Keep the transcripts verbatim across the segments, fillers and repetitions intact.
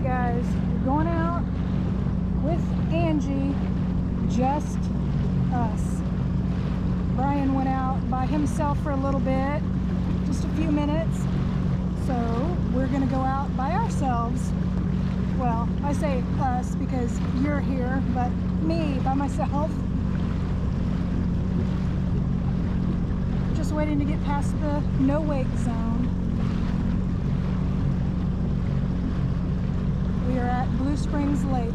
guys, we're going out with Angie, just us. Brian went out by himself for a little bit, just a few minutes, so we're gonna go out by ourselves. Well, I say us because you're here, but me by myself. Just waiting to get past the no wake zone. We are at Blue Springs Lake.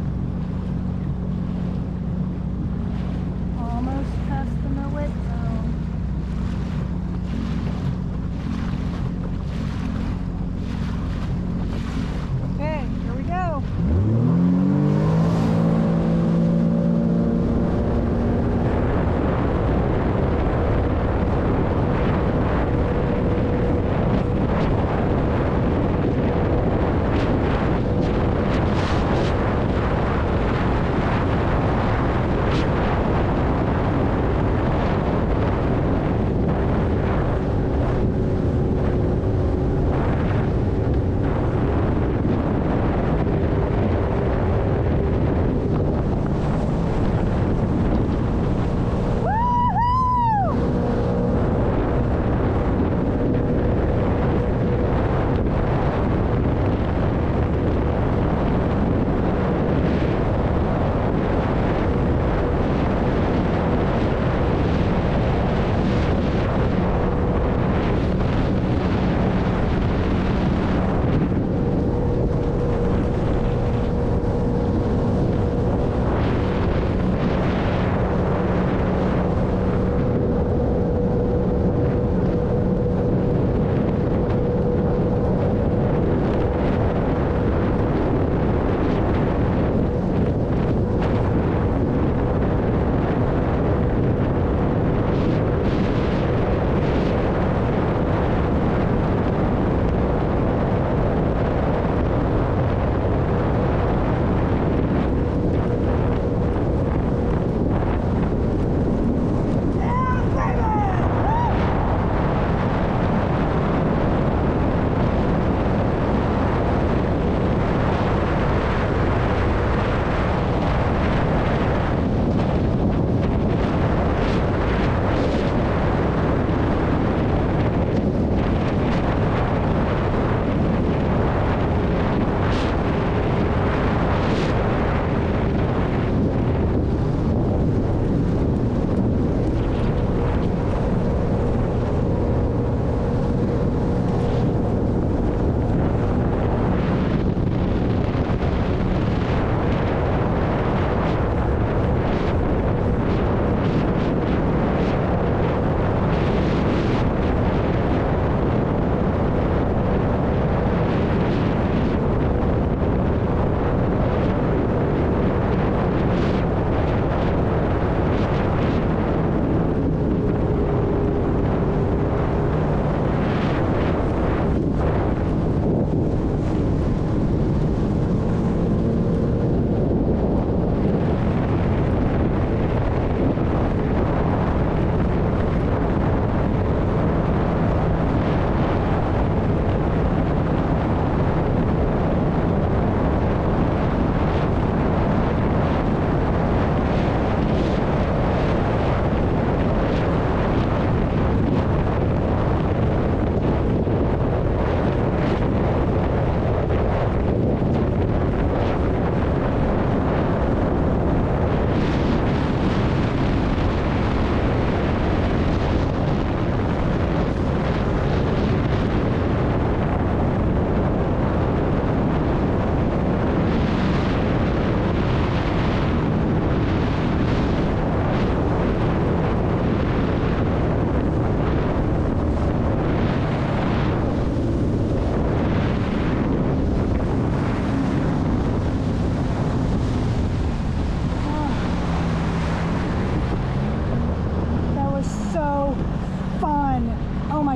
Almost past the no wake zone.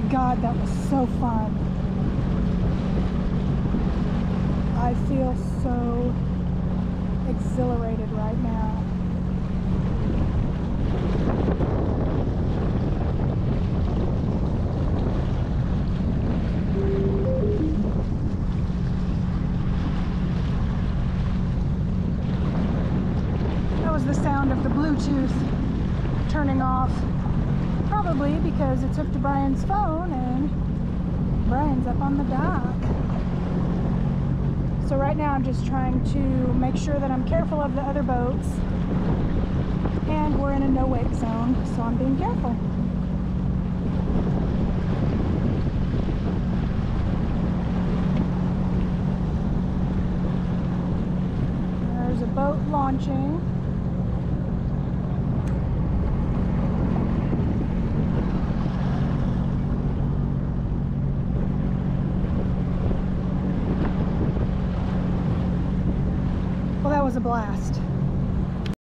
my God, that was so fun. I feel so exhilarated right now. That was the sound of the Bluetooth turning off. Probably because it's hooked to Brian's phone and Brian's up on the dock. So right now I'm just trying to make sure that I'm careful of the other boats. And we're in a no-wake zone, so I'm being careful. There's a boat launching. Well, that was a blast.